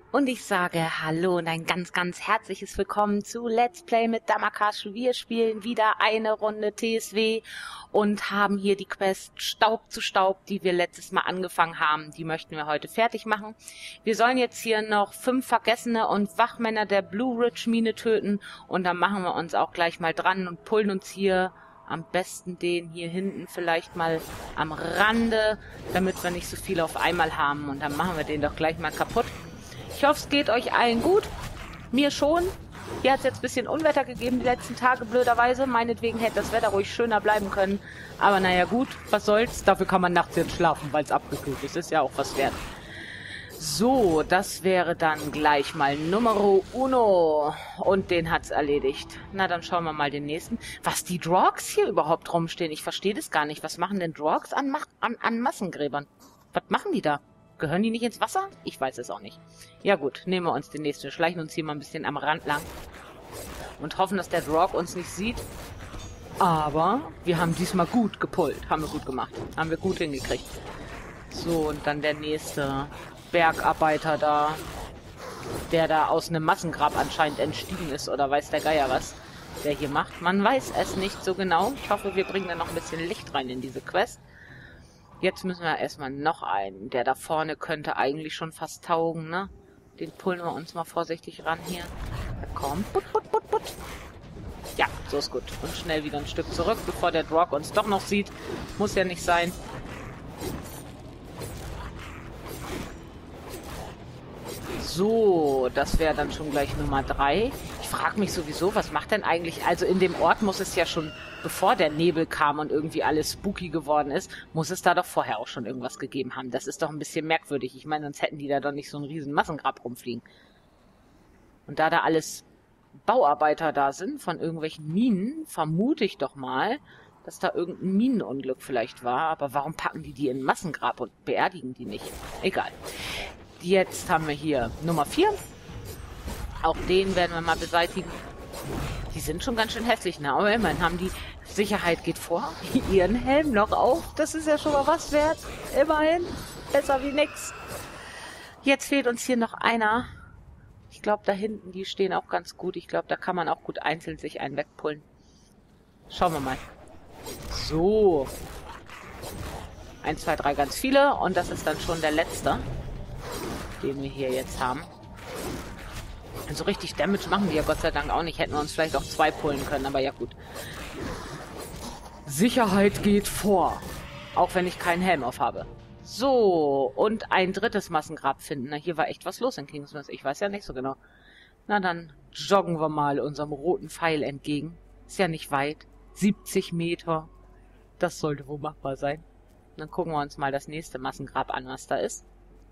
Und ich sage Hallo und ein ganz, ganz herzliches Willkommen zu Let's Play mit Damakash. Wir spielen wieder eine Runde TSW und haben hier die Quest Staub zu Staub, die wir letztes Mal angefangen haben. Die möchten wir heute fertig machen. Wir sollen jetzt hier noch 5 Vergessene und Wachmänner der Blue Ridge Mine töten und dann machen wir uns auch gleich mal dran und pullen uns hier am besten den hier hinten vielleicht mal am Rande, damit wir nicht so viel auf einmal haben. Und dann machen wir den doch gleich mal kaputt. Ich hoffe, es geht euch allen gut. Mir schon. Hier hat es jetzt ein bisschen Unwetter gegeben die letzten Tage, blöderweise. Meinetwegen hätte das Wetter ruhig schöner bleiben können. Aber naja gut, was soll's. Dafür kann man nachts jetzt schlafen, weil es abgekühlt ist. Ist ja auch was wert. So, das wäre dann gleich mal Numero Uno. Und den hat's erledigt. Na, dann schauen wir mal den nächsten. Was die Drogs hier überhaupt rumstehen, ich verstehe das gar nicht. Was machen denn Drogs an Massengräbern? Was machen die da? Gehören die nicht ins Wasser? Ich weiß es auch nicht. Ja gut, nehmen wir uns den nächsten. Wir schleichen uns hier mal ein bisschen am Rand lang. Und hoffen, dass der Drog uns nicht sieht. Aber wir haben diesmal gut gepullt. Haben wir gut gemacht. Haben wir gut hingekriegt. So, und dann der nächste Bergarbeiter da. Der da aus einem Massengrab anscheinend entstiegen ist. Oder weiß der Geier was der hier macht. Man weiß es nicht so genau. Ich hoffe, wir bringen da noch ein bisschen Licht rein in diese Quest. Jetzt müssen wir erstmal noch einen. Der da vorne könnte eigentlich schon fast taugen, ne? Den pullen wir uns mal vorsichtig ran hier. Ja, komm. Put, put, put, put. Ja, so ist gut. Und schnell wieder ein Stück zurück, bevor der Drog uns doch noch sieht. Muss ja nicht sein. So, das wäre dann schon gleich Nummer 3. Ich frage mich sowieso, was macht denn eigentlich... Also in dem Ort muss es ja schon... Bevor der Nebel kam und irgendwie alles spooky geworden ist, muss es da doch vorher auch schon irgendwas gegeben haben. Das ist doch ein bisschen merkwürdig. Ich meine, sonst hätten die da doch nicht so einen riesen Massengrab rumfliegen. Und da alles Bauarbeiter da sind von irgendwelchen Minen, vermute ich doch mal, dass da irgendein Minenunglück vielleicht war. Aber warum packen die in ein Massengrab und beerdigen die nicht? Egal. Jetzt haben wir hier Nummer 4. Auch den werden wir mal beseitigen. Die sind schon ganz schön hässlich, ne? Aber immerhin haben die Sicherheit geht vor. Ihren Helm noch auf. Das ist ja schon mal was wert. Immerhin. Besser wie nix. Jetzt fehlt uns hier noch einer. Ich glaube, da hinten, die stehen auch ganz gut. Ich glaube, da kann man auch gut einzeln sich einen wegpullen. Schauen wir mal. So. 1, 2, 3, ganz viele. Und das ist dann schon der letzte, den wir hier jetzt haben. Und so richtig Damage machen die ja Gott sei Dank auch nicht. Hätten wir uns vielleicht auch 2 pullen können, aber ja gut. Sicherheit geht vor. Auch wenn ich keinen Helm auf habe. So, und ein drittes Massengrab finden. Na, hier war echt was los in Kingsmith. Ich weiß ja nicht so genau. Na, dann joggen wir mal unserem roten Pfeil entgegen. Ist ja nicht weit. 70 Meter. Das sollte wohl machbar sein. Dann gucken wir uns mal das nächste Massengrab an, was da ist.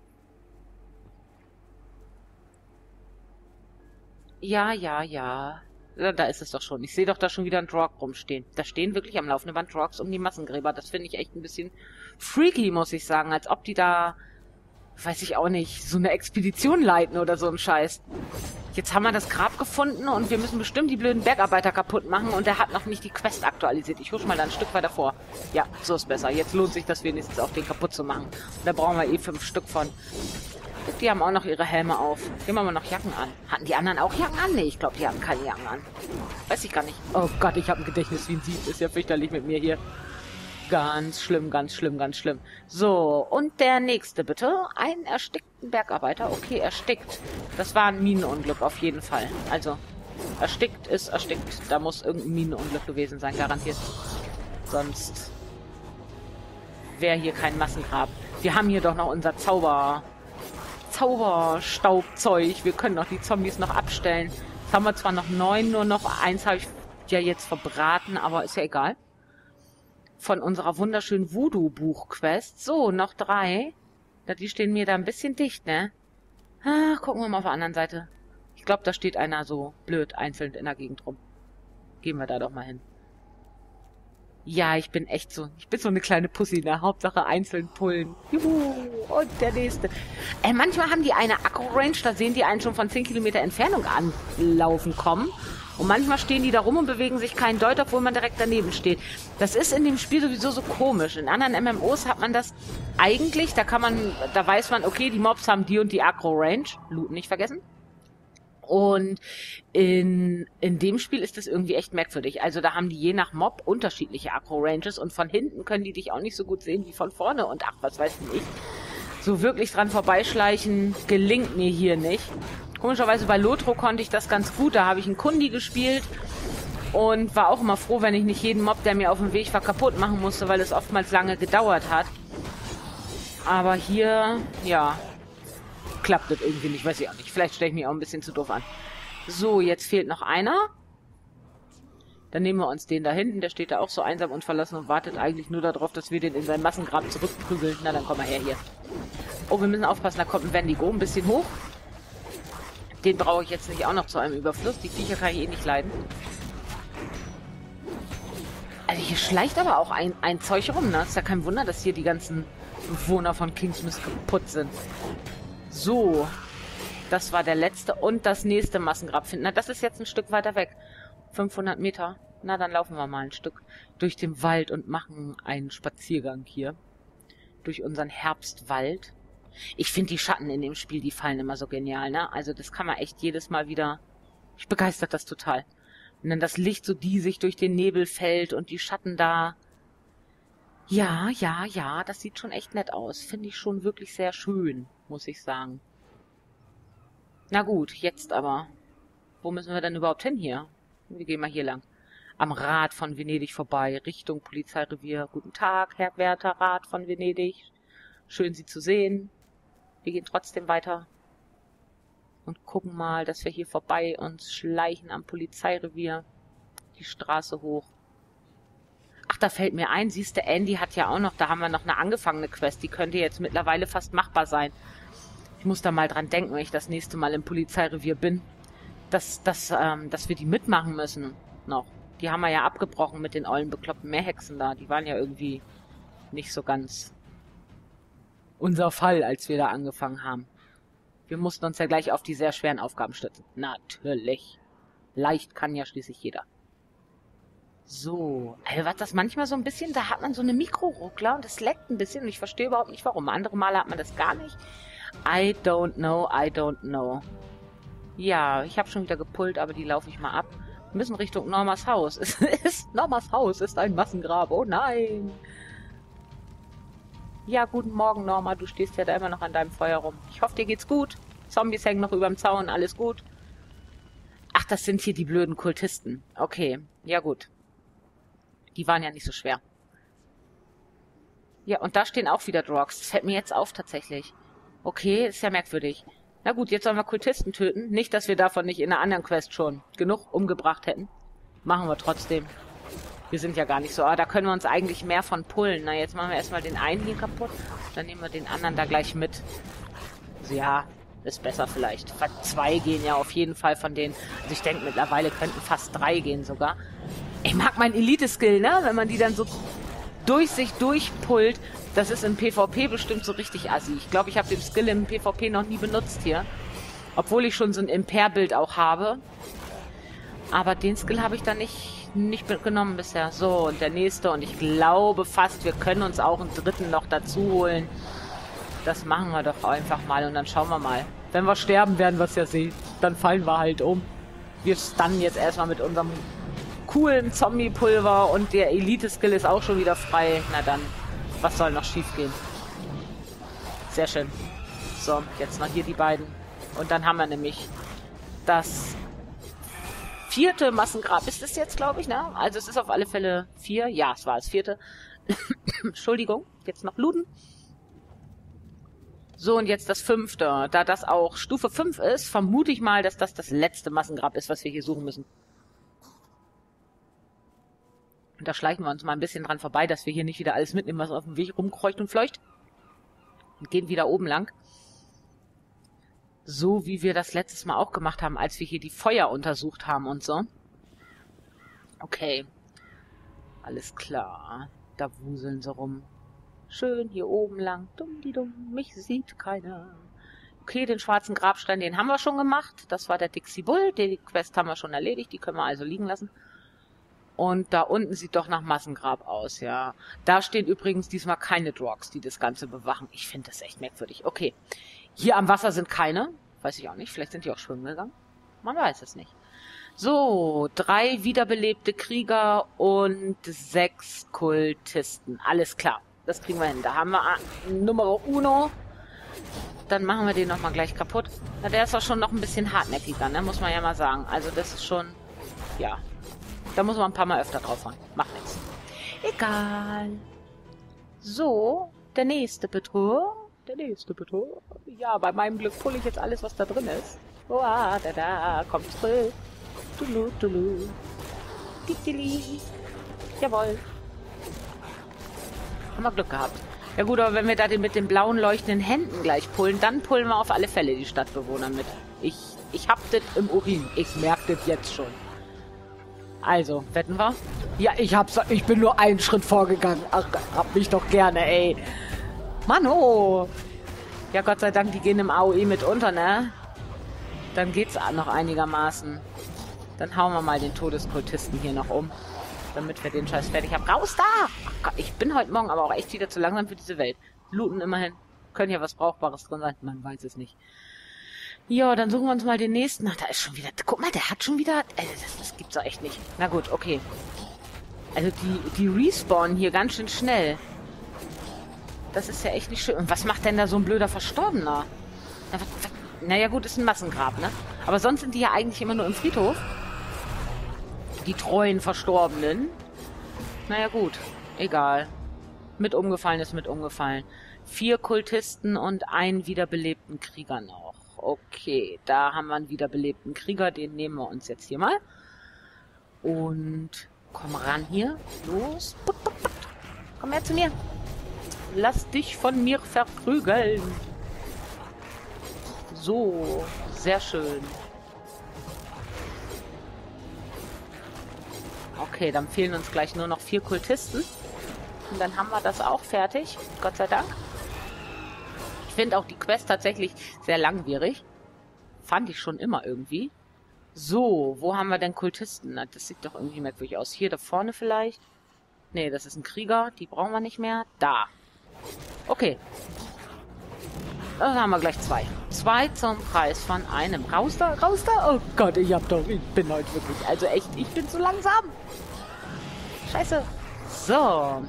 Ja. Da ist es doch schon. Ich sehe doch da schon wieder einen Drog rumstehen. Da stehen wirklich am laufenden Band Drogs um die Massengräber. Das finde ich echt ein bisschen freaky, muss ich sagen. Als ob die da, weiß ich auch nicht, so eine Expedition leiten oder so ein Scheiß. Jetzt haben wir das Grab gefunden und wir müssen bestimmt die blöden Bergarbeiter kaputt machen und der hat noch nicht die Quest aktualisiert. Ich husch mal da ein Stück weiter vor. Ja, so ist besser. Jetzt lohnt sich das wenigstens auch, den kaputt zu machen. Da brauchen wir 5 Stück von. Die haben auch noch ihre Helme auf. Gehen wir mal noch Jacken an. Hatten die anderen auch Jacken an? Nee, ich glaube, die hatten keine Jacken an. Weiß ich gar nicht. Oh Gott, ich habe ein Gedächtnis wie ein Sieb. Ist ja fürchterlich mit mir hier. Ganz schlimm, ganz schlimm, ganz schlimm. So, und der nächste bitte. Einen erstickten Bergarbeiter. Okay, erstickt. Das war ein Minenunglück auf jeden Fall. Also, erstickt ist erstickt. Da muss irgendein Minenunglück gewesen sein, garantiert. Sonst wäre hier kein Massengrab. Wir haben hier doch noch unser Zauberstaubzeug. Wir können doch die Zombies noch abstellen. Jetzt haben wir zwar noch 9, nur noch 1 habe ich ja jetzt verbraten, aber ist ja egal. Von unserer wunderschönen Voodoo-Buch-Quest. So, noch 3. Die stehen mir da ein bisschen dicht, ne? Gucken wir mal auf der anderen Seite. Ich glaube, da steht einer so blöd einzeln in der Gegend rum. Gehen wir da doch mal hin. Ja, ich bin so eine kleine Pussy, ne? Hauptsache einzeln pullen. Juhu, und der nächste. Manchmal haben die eine Akku-Range, da sehen die einen schon von 10 Kilometer Entfernung anlaufen kommen. Und manchmal stehen die da rum und bewegen sich keinen Deut, obwohl man direkt daneben steht. Das ist in dem Spiel sowieso so komisch. In anderen MMOs hat man das eigentlich, da weiß man, okay, die Mobs haben die und die Aggro-Range. Loot nicht vergessen. Und in dem Spiel ist das irgendwie echt merkwürdig. Also da haben die je nach Mob unterschiedliche Aggro-Ranges und von hinten können die dich auch nicht so gut sehen wie von vorne. Und ach, was weiß ich. So wirklich dran vorbeischleichen gelingt mir hier nicht. Komischerweise bei Lotro konnte ich das ganz gut. Da habe ich einen Kundi gespielt und war auch immer froh, wenn ich nicht jeden Mob, der mir auf dem Weg war, kaputt machen musste, weil es oftmals lange gedauert hat. Aber hier, ja, klappt das irgendwie nicht, weiß ich auch nicht. Vielleicht stelle ich mich auch ein bisschen zu doof an. So, jetzt fehlt noch einer. Dann nehmen wir uns den da hinten. Der steht da auch so einsam und verlassen und wartet eigentlich nur darauf, dass wir den in sein Massengrab zurückprügeln. Na, dann komm mal her hier. Oh, wir müssen aufpassen, da kommt ein Wendigo ein bisschen hoch. Den brauche ich jetzt nicht auch noch zu einem Überfluss. Die Viecher kann ich eh nicht leiden. Also hier schleicht aber auch ein Zeug rum, ne? Ist ja kein Wunder, dass hier die ganzen Bewohner von Kingsmith kaputt sind. So. Das war der letzte und das nächste Massengrab finden. Na, das ist jetzt ein Stück weiter weg. 500 Meter. Na, dann laufen wir mal ein Stück durch den Wald und machen einen Spaziergang hier. Durch unseren Herbstwald. Ich finde die Schatten in dem Spiel, die fallen immer so genial, ne? Also das kann man echt jedes Mal wieder... Ich begeistert das total. Und dann das Licht so diesig durch den Nebel fällt und die Schatten da... Ja, das sieht schon echt nett aus. Finde ich schon wirklich sehr schön, muss ich sagen. Na gut, jetzt aber. Wo müssen wir denn überhaupt hin hier? Wir gehen mal hier lang. Am Rad von Venedig vorbei, Richtung Polizeirevier. Guten Tag, Herr Wärter, Rat von Venedig. Schön, Sie zu sehen. Wir gehen trotzdem weiter und gucken mal, dass wir hier vorbei uns schleichen am Polizeirevier. Die Straße hoch. Ach, da fällt mir ein, siehst du, Andy hat ja auch noch, da haben wir noch eine angefangene Quest. Die könnte jetzt mittlerweile fast machbar sein. Ich muss da mal dran denken, wenn ich das nächste Mal im Polizeirevier bin, dass wir die mitmachen müssen noch. Die haben wir ja abgebrochen mit den ollen bekloppten Meerhexen da. Die waren ja irgendwie nicht so ganz unser Fall, als wir da angefangen haben. Wir mussten uns ja gleich auf die sehr schweren Aufgaben stützen. Natürlich. Leicht kann ja schließlich jeder. So. Also was das manchmal so ein bisschen, da hat man so eine Mikroruckler und das leckt ein bisschen und ich verstehe überhaupt nicht warum. Andere Male hat man das gar nicht. I don't know. Ja, ich habe schon wieder gepullt, aber die laufe ich mal ab. Wir müssen Richtung Normas Haus. Normas Haus ist ein Massengrab. Oh nein. Ja, guten Morgen, Norma. Du stehst ja da immer noch an deinem Feuer rum. Ich hoffe, dir geht's gut. Zombies hängen noch überm Zaun. Alles gut. Ach, das sind hier die blöden Kultisten. Okay, ja gut. Die waren ja nicht so schwer. Ja, und da stehen auch wieder Drogs. Das fällt mir jetzt auf tatsächlich. Okay, ist ja merkwürdig. Na gut, jetzt sollen wir Kultisten töten. Nicht, dass wir davon nicht in einer anderen Quest schon genug umgebracht hätten. Machen wir trotzdem. Wir sind ja gar nicht so. Aber da können wir uns eigentlich mehr von pullen. Na, jetzt machen wir erstmal den einen hier kaputt. Dann nehmen wir den anderen da gleich mit. Also ja, ist besser vielleicht. 2 gehen ja auf jeden Fall von denen. Also ich denke, mittlerweile könnten fast 3 gehen sogar. Ich mag meinen Elite-Skill, ne? Wenn man die dann so durch sich durchpullt. Das ist im PvP bestimmt so richtig assi. Ich glaube, ich habe den Skill im PvP noch nie benutzt hier. Obwohl ich schon so ein Impair-Bild auch habe. Aber den Skill habe ich da nicht genommen bisher. So, und der nächste. Und ich glaube fast, wir können uns auch einen dritten noch dazu holen. Das machen wir doch einfach mal und dann schauen wir mal. Wenn wir sterben, werden wir es ja sehen. Dann fallen wir halt um. Wir stunnen jetzt erstmal mit unserem coolen Zombie-Pulver und der Elite-Skill ist auch schon wieder frei. Na dann, was soll noch schief gehen? Sehr schön. So, jetzt noch hier die beiden. Und dann haben wir nämlich das 4. Massengrab. Ist es jetzt, glaube ich, ne? Also es ist auf alle Fälle 4. Ja, es war das 4. Entschuldigung, jetzt noch looten. So, und jetzt das 5. Da das auch Stufe 5 ist, vermute ich mal, dass das das letzte Massengrab ist, was wir hier suchen müssen. Und da schleichen wir uns mal ein bisschen dran vorbei, dass wir hier nicht wieder alles mitnehmen, was auf dem Weg rumkreucht und fleucht. Und gehen wieder oben lang. So wie wir das letztes Mal auch gemacht haben, als wir hier die Feuer untersucht haben und so. Okay. Alles klar. Da wuseln sie rum. Schön hier oben lang. Dumm, mich sieht keiner. Okay, den schwarzen Grabstein, den haben wir schon gemacht. Das war der Dixie Bull. Die Quest haben wir schon erledigt. Die können wir also liegen lassen. Und da unten sieht doch nach Massengrab aus, ja. Da stehen übrigens diesmal keine Drogs, die das Ganze bewachen. Ich finde das echt merkwürdig. Okay, hier am Wasser sind keine. Weiß ich auch nicht. Vielleicht sind die auch schwimmen gegangen. Man weiß es nicht. So, 3 wiederbelebte Krieger und 6 Kultisten. Alles klar, das kriegen wir hin. Da haben wir Numero Uno. Dann machen wir den nochmal gleich kaputt. Na, der ist auch schon noch ein bisschen hartnäckiger, ne? Muss man ja mal sagen. Also das ist schon, ja... Da muss man ein paar Mal öfter drauf fahren. Macht nichts. Egal. So, der nächste Betrug. Der nächste Betrug. Ja, bei meinem Glück pulle ich jetzt alles, was da drin ist. Oh, da, kommt zurück. Tulu, tulu. Titili. Jawohl. Haben wir Glück gehabt. Ja gut, aber wenn wir da den mit den blauen leuchtenden Händen gleich pullen, dann pullen wir auf alle Fälle die Stadtbewohner mit. Ich hab das im Urin. Ich merke das jetzt schon. Also, wetten wir? Ja, ich bin nur einen Schritt vorgegangen. Ach, hab mich doch gerne, ey. Mano! Ja, Gott sei Dank, die gehen im AOE mit unter, ne? Dann geht's noch einigermaßen. Dann hauen wir mal den Todeskultisten hier noch um. Damit wir den Scheiß fertig haben. Raus da! Ach Gott, ich bin heute Morgen aber auch echt wieder zu langsam für diese Welt. Looten immerhin. Können ja was Brauchbares drin sein. Man weiß es nicht. Ja, dann suchen wir uns mal den nächsten. Ach, da ist schon wieder... Guck mal, der hat schon wieder... Das gibt's doch echt nicht. Na gut, okay. Also die respawnen hier ganz schön schnell. Das ist ja echt nicht schön. Und was macht denn da so ein blöder Verstorbener? Naja gut, ist ein Massengrab, ne? Aber sonst sind die ja eigentlich immer nur im Friedhof. Die treuen Verstorbenen. Naja gut, egal. Mit umgefallen ist mit umgefallen. 4 Kultisten und einen wiederbelebten Krieger noch. Okay, da haben wir einen wiederbelebten Krieger. Den nehmen wir uns jetzt hier mal. Und komm ran hier. Los. Put, put, put. Komm her zu mir. Lass dich von mir verprügeln. So, sehr schön. Okay, dann fehlen uns gleich nur noch 4 Kultisten. Und dann haben wir das auch fertig. Gott sei Dank. Ich finde auch die Quest tatsächlich sehr langwierig. Fand ich schon immer irgendwie. So, wo haben wir denn Kultisten? Na, das sieht doch irgendwie merkwürdig aus. Hier da vorne vielleicht? Nee, das ist ein Krieger. Die brauchen wir nicht mehr. Da. Okay. Dann haben wir gleich 2. 2 zum Preis von einem. Raus da, raus da. Oh Gott, ich bin heute wirklich, also echt, ich bin zu langsam. Scheiße. So.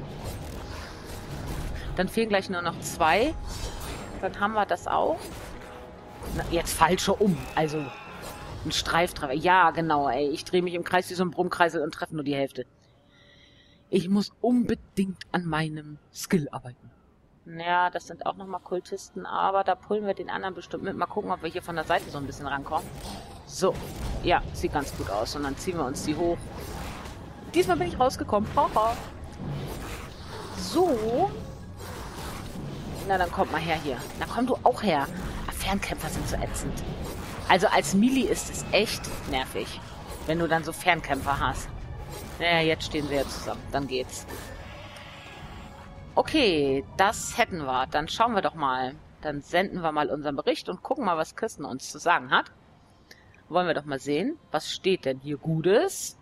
Dann fehlen gleich nur noch 2. Dann haben wir das auch. Na, jetzt falsche um. Also, ein Streiftreffer. Ja, genau, ey. Ich drehe mich im Kreis wie so ein Brummkreisel und treffe nur die Hälfte. Ich muss unbedingt an meinem Skill arbeiten. Ja, das sind auch nochmal Kultisten, aber da pullen wir den anderen bestimmt mit. Mal gucken, ob wir hier von der Seite so ein bisschen rankommen. So, ja, sieht ganz gut aus. Und dann ziehen wir uns die hoch. Diesmal bin ich rausgekommen. Haha. So. Na, dann kommt mal her hier. Na, komm du auch her. Fernkämpfer sind so ätzend. Also als Melee ist es echt nervig, wenn du dann so Fernkämpfer hast. Naja, jetzt stehen sie ja zusammen. Dann geht's. Okay, das hätten wir. Dann schauen wir doch mal. Dann senden wir mal unseren Bericht und gucken mal, was Kirsten uns zu sagen hat. Wollen wir doch mal sehen. Was steht denn hier Gutes?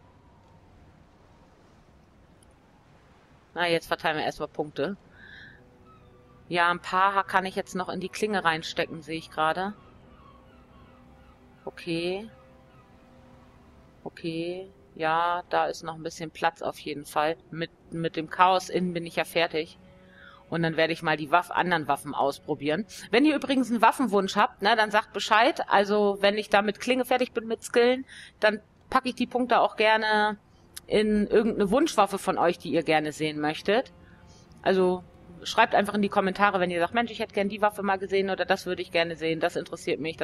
Na, jetzt verteilen wir erstmal Punkte. Ja, ein paar kann ich jetzt noch in die Klinge reinstecken, sehe ich gerade. Okay. Okay. Ja, da ist noch ein bisschen Platz auf jeden Fall. Mit dem Chaos innen bin ich ja fertig. Und dann werde ich mal die anderen Waffen ausprobieren. Wenn ihr übrigens einen Waffenwunsch habt, ne, dann sagt Bescheid. Also, wenn ich da mit Klinge fertig bin mit Skillen, dann packe ich die Punkte auch gerne in irgendeine Wunschwaffe von euch, die ihr gerne sehen möchtet. Also, schreibt einfach in die Kommentare, wenn ihr sagt, Mensch, ich hätte gern die Waffe mal gesehen oder das würde ich gerne sehen, das interessiert mich.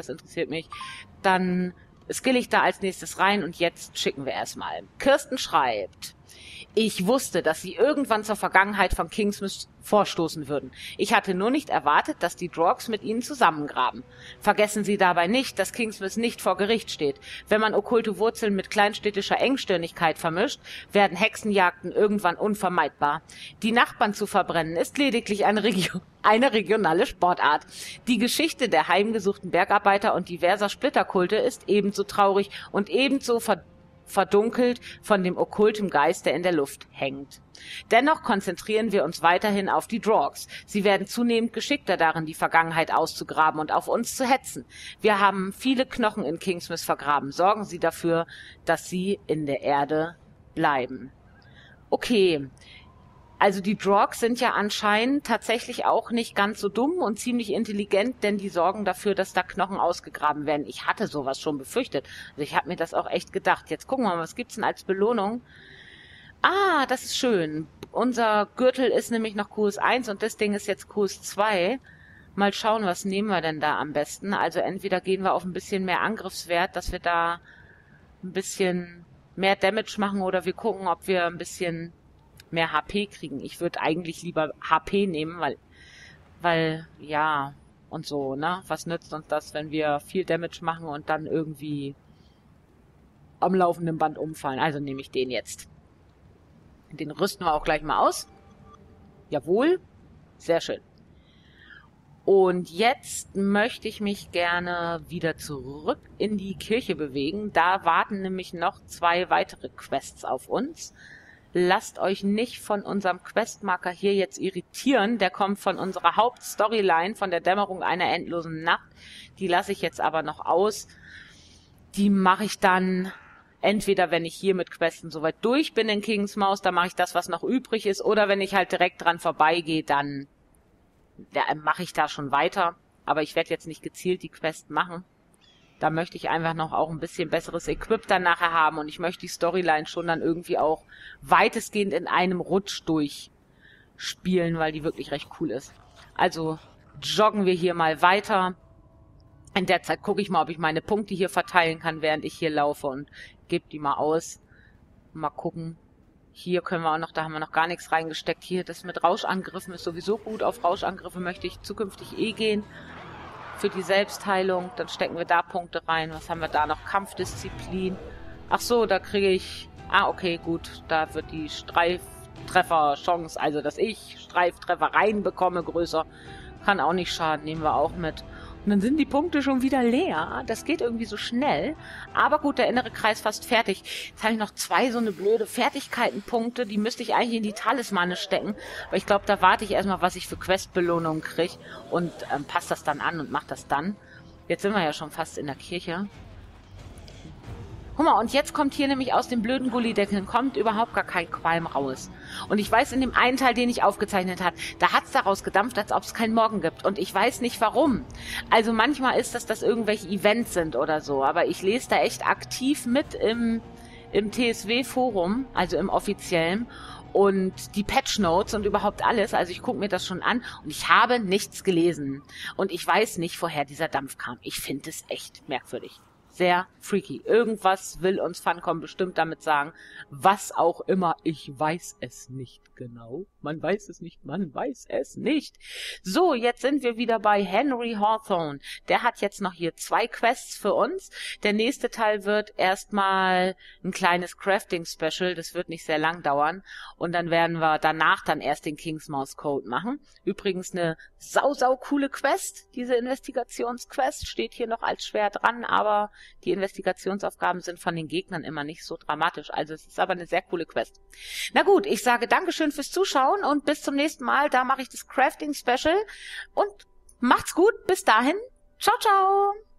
Dann skill ich da als nächstes rein und jetzt schicken wir erstmal. Kirsten schreibt, Ich wusste, dass sie irgendwann zur Vergangenheit von Kingsmouth vorstoßen würden. Ich hatte nur nicht erwartet, dass die Drogs mit ihnen zusammengraben. Vergessen Sie dabei nicht, dass Kingsmouth nicht vor Gericht steht. Wenn man okkulte Wurzeln mit kleinstädtischer Engstirnigkeit vermischt, werden Hexenjagden irgendwann unvermeidbar. Die Nachbarn zu verbrennen ist lediglich eine regionale Sportart. Die Geschichte der heimgesuchten Bergarbeiter und diverser Splitterkulte ist ebenso traurig und ebenso verdunkelt von dem okkulten Geist, der in der Luft hängt. Dennoch konzentrieren wir uns weiterhin auf die Drogs. Sie werden zunehmend geschickter darin, die Vergangenheit auszugraben und auf uns zu hetzen. Wir haben viele Knochen in Kingsmouth vergraben. Sorgen Sie dafür, dass sie in der Erde bleiben. Okay. Also die Drogs sind ja anscheinend tatsächlich auch nicht ganz so dumm und ziemlich intelligent, denn die sorgen dafür, dass da Knochen ausgegraben werden. Ich hatte sowas schon befürchtet. Also ich habe mir das auch echt gedacht. Jetzt gucken wir mal, was gibt's denn als Belohnung? Ah, das ist schön. Unser Gürtel ist nämlich noch QS1 und das Ding ist jetzt QS2. Mal schauen, was nehmen wir denn da am besten? Also entweder gehen wir auf ein bisschen mehr Angriffswert, dass wir da ein bisschen mehr Damage machen, oder wir gucken, ob wir ein bisschen mehr HP kriegen. Ich würde eigentlich lieber HP nehmen, weil, ja, und so, ne? Was nützt uns das, wenn wir viel Damage machen und dann irgendwie am laufenden Band umfallen? Also nehme ich den jetzt. Den rüsten wir auch gleich mal aus. Jawohl. Sehr schön. Und jetzt möchte ich mich gerne wieder zurück in die Kirche bewegen. Da warten nämlich noch 2 weitere Quests auf uns. Lasst euch nicht von unserem Questmarker hier jetzt irritieren. Der kommt von unserer Hauptstoryline, von der Dämmerung einer endlosen Nacht. Die lasse ich jetzt aber noch aus. Die mache ich dann entweder, wenn ich hier mit Questen soweit durch bin in Kingsmouth, dann mache ich das, was noch übrig ist. Oder wenn ich halt direkt dran vorbeigehe, dann mache ich da schon weiter. Aber ich werde jetzt nicht gezielt die Quest machen. Da möchte ich einfach noch auch ein bisschen besseres Equip dann nachher haben, und ich möchte die Storyline schon dann irgendwie auch weitestgehend in einem Rutsch durchspielen, weil die wirklich recht cool ist. Also joggen wir hier mal weiter. In der Zeit gucke ich mal, ob ich meine Punkte hier verteilen kann, während ich hier laufe, und gebe die mal aus. Mal gucken. Hier können wir auch noch, da haben wir noch gar nichts reingesteckt. Hier, das mit Rauschangriffen ist sowieso gut. Auf Rauschangriffe möchte ich zukünftig gehen. Für die Selbstheilung, dann stecken wir da Punkte rein. Was haben wir da noch? Kampfdisziplin. Ach so, da kriege ich... Ah, okay, gut. Da wird die Streiftreffer-Chance, also dass ich Streiftreffer reinbekomme, größer. Kann auch nicht schaden, nehmen wir auch mit. Und dann sind die Punkte schon wieder leer. Das geht irgendwie so schnell. Aber gut, der innere Kreis fast fertig. Jetzt habe ich noch 2 so eine blöde Fertigkeitenpunkte. Die müsste ich eigentlich in die Talismane stecken. Aber ich glaube, da warte ich erstmal, was ich für Questbelohnungen kriege. Und passe das dann an und mache das dann. Jetzt sind wir ja schon fast in der Kirche. Guck mal, und jetzt kommt hier nämlich aus dem blöden Gullideckeln, kommt überhaupt gar kein Qualm raus. Und ich weiß, in dem einen Teil, den ich aufgezeichnet habe, da hat's daraus gedampft, als ob es keinen Morgen gibt. Und ich weiß nicht warum. Also manchmal ist das, dass irgendwelche Events sind oder so. Aber ich lese da echt aktiv mit im TSW-Forum, also im offiziellen. Und die Patch-Notes und überhaupt alles. Also ich gucke mir das schon an und ich habe nichts gelesen. Und ich weiß nicht, woher dieser Dampf kam. Ich finde es echt merkwürdig. Sehr freaky. Irgendwas will uns Funcom bestimmt damit sagen. Was auch immer, ich weiß es nicht genau. Man weiß es nicht, man weiß es nicht. So, jetzt sind wir wieder bei Henry Hawthorne. Der hat jetzt noch hier 2 Quests für uns. Der nächste Teil wird erstmal ein kleines Crafting-Special. Das wird nicht sehr lang dauern. Und dann werden wir danach dann erst den Kingsmouth Code machen. Übrigens eine sau coole Quest. Diese Investigationsquest steht hier noch als schwer dran, aber die Investigationsaufgaben sind von den Gegnern immer nicht so dramatisch. Also es ist aber eine sehr coole Quest. Na gut, ich sage Dankeschön fürs Zuschauen und bis zum nächsten Mal. Da mache ich das Crafting Special. Und macht's gut. Bis dahin. Ciao, ciao.